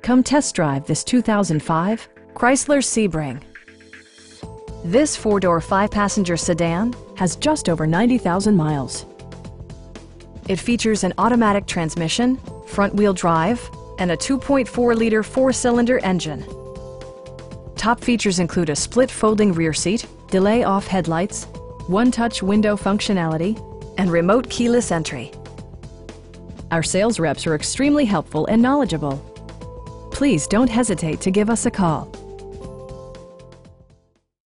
Come test drive this 2005 Chrysler Sebring. This four-door, five-passenger sedan has just over 90,000 miles. It features an automatic transmission, front-wheel drive, and a 2.4-liter four-cylinder engine. Top features include a split folding rear seat, delay-off headlights, one-touch window functionality, and remote keyless entry. Our sales reps are extremely helpful and knowledgeable. Please don't hesitate to give us a call.